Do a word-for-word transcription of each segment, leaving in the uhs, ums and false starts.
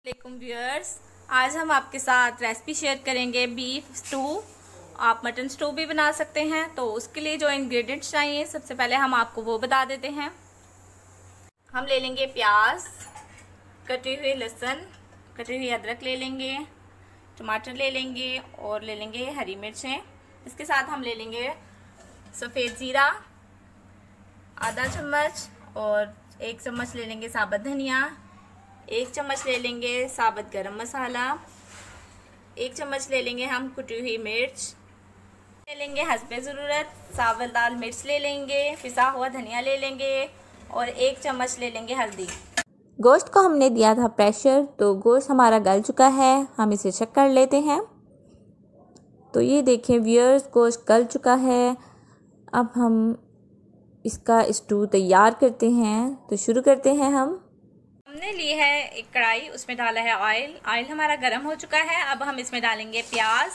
वालेकुम व्यूअर्स, आज हम आपके साथ रेसिपी शेयर करेंगे बीफ स्टू। आप मटन स्टू भी बना सकते हैं। तो उसके लिए जो इंग्रेडिएंट्स चाहिए, सबसे पहले हम आपको वो बता देते हैं। हम ले लेंगे प्याज, कटी हुई लहसुन, कटी हुई अदरक ले लेंगे, टमाटर ले लेंगे और ले लेंगे हरी मिर्चें। इसके साथ हम ले लेंगे सफ़ेद ज़ीरा आधा चम्मच और एक चम्मच ले लेंगे साबुत धनिया, एक चम्मच ले लेंगे साबुत गरम मसाला, एक चम्मच ले लेंगे हम कुटी हुई मिर्च, ले लेंगे हस्बे ज़रूरत साबुत लाल मिर्च ले लेंगे, पिसा हुआ धनिया ले लेंगे और एक चम्मच ले लेंगे हल्दी। गोश्त को हमने दिया था प्रेशर, तो गोश्त हमारा गल चुका है। हम इसे चेक कर लेते हैं। तो ये देखें व्यूअर्स, गोश्त गल चुका है। अब हम इसका स्टू तैयार करते हैं। तो शुरू करते हैं। हम हमने ली है एक कढ़ाई, उसमें डाला है ऑयल। ऑयल हमारा गर्म हो चुका है। अब हम इसमें डालेंगे प्याज,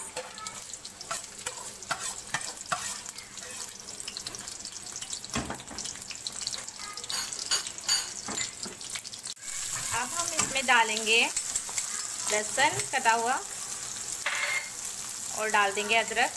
अब हम इसमें डालेंगे लहसुन कटा हुआ और डाल देंगे अदरक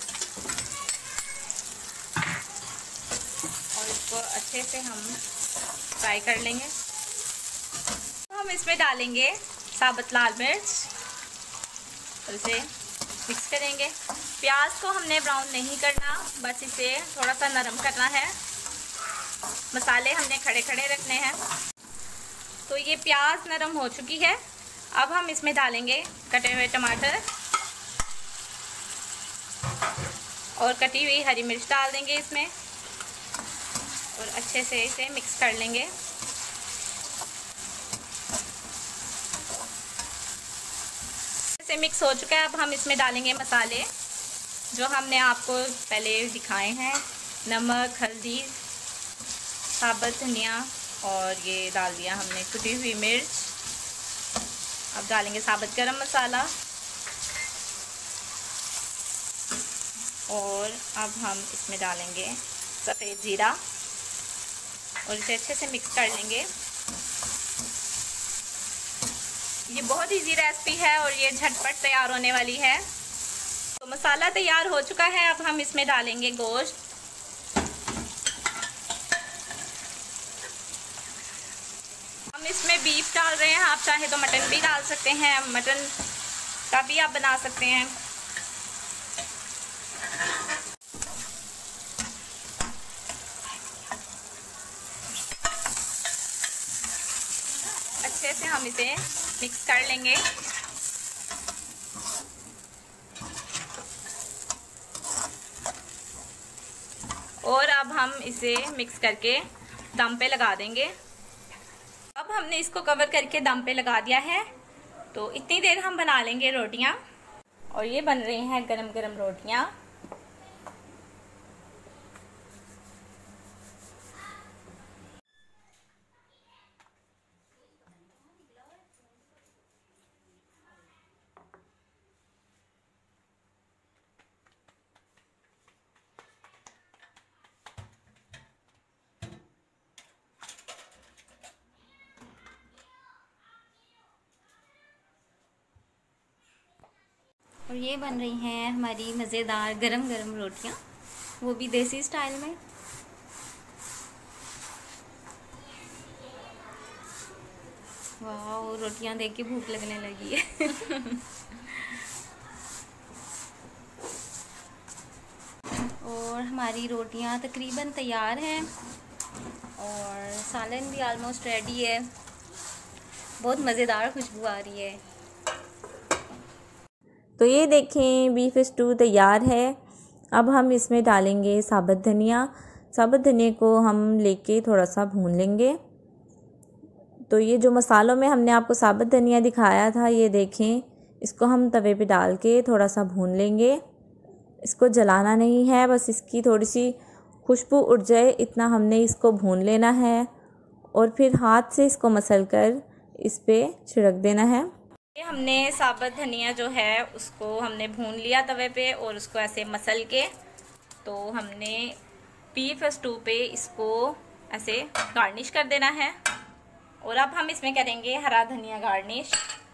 और इसको अच्छे से हम फ्राई कर लेंगे। हम इसमें डालेंगे साबुत लाल मिर्च और इसे मिक्स करेंगे। प्याज को हमने ब्राउन नहीं करना, बस इसे थोड़ा सा नरम करना है। मसाले हमने खड़े खड़े रखने हैं। तो ये प्याज नरम हो चुकी है। अब हम इसमें डालेंगे कटे हुए टमाटर और कटी हुई हरी मिर्च डाल देंगे इसमें और अच्छे से इसे मिक्स कर लेंगे। से मिक्स हो चुका है। अब हम इसमें डालेंगे मसाले जो हमने आपको पहले दिखाए हैं। नमक, हल्दी, साबुत धनिया और ये डाल दिया हमने कुटी हुई मिर्च। अब डालेंगे साबुत गरम मसाला और अब हम इसमें डालेंगे सफ़ेद ज़ीरा और इसे अच्छे से मिक्स कर लेंगे। ये बहुत इजी रेसिपी है और ये झटपट तैयार होने वाली है। तो मसाला तैयार हो चुका है। अब हम इसमें डालेंगे गोश्त। हम इसमें बीफ डाल रहे हैं, आप चाहे तो मटन भी डाल सकते हैं, मटन का भी आप बना सकते हैं। अच्छे से हम इसे मिक्स कर लेंगे। और अब हम इसे मिक्स करके दम पे लगा देंगे। अब हमने इसको कवर करके दम पे लगा दिया है। तो इतनी देर हम बना लेंगे रोटियां। और ये बन रही हैं गरम गरम रोटियां। और ये बन रही हैं हमारी मज़ेदार गरम गरम रोटियां, वो भी देसी स्टाइल में। वाह, रोटियां देख के भूख लगने लगी है। और हमारी रोटियां तकरीबन तैयार हैं और सालन भी आलमोस्ट रेडी है। बहुत मज़ेदार खुशबू आ रही है। तो ये देखें बीफ स्टू तैयार है। अब हम इसमें डालेंगे साबुत धनिया। साबुत धनिया को हम लेके थोड़ा सा भून लेंगे। तो ये जो मसालों में हमने आपको साबुत धनिया दिखाया था, ये देखें, इसको हम तवे पे डाल के थोड़ा सा भून लेंगे। इसको जलाना नहीं है, बस इसकी थोड़ी सी खुशबू उड़ जाए इतना हमने इसको भून लेना है और फिर हाथ से इसको मसल कर इस पर छिड़क देना है। ये हमने साबुत धनिया जो है उसको हमने भून लिया तवे पे और उसको ऐसे मसल के, तो हमने बीफ स्टू पे इसको ऐसे गार्निश कर देना है। और अब हम इसमें करेंगे हरा धनिया गार्निश।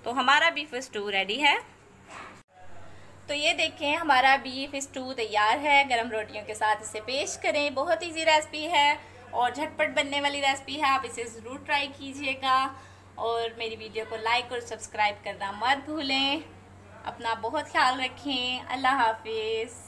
तो हमारा बीफ स्टू रेडी है। तो ये देखें हमारा बीफ स्टू तैयार है। गरम रोटियों के साथ इसे पेश करें। बहुत इजी रेसिपी है और झटपट बनने वाली रेसिपी है। आप इसे ज़रूर ट्राई कीजिएगा और मेरी वीडियो को लाइक और सब्सक्राइब करना मत भूलें। अपना बहुत ख्याल रखें। अल्लाह हाफिज़।